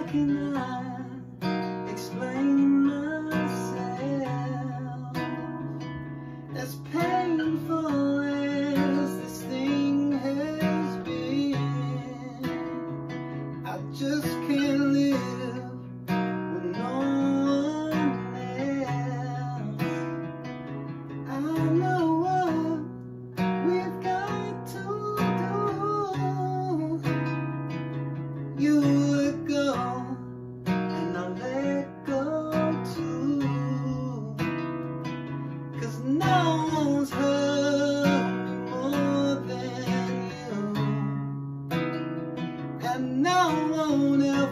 can I explain myself? As painful as this thing has been, I just can't live with no one else. I know what we've got to do. You let go, and I'll let go too. 'Cause no one's hurt me more than you, and no one else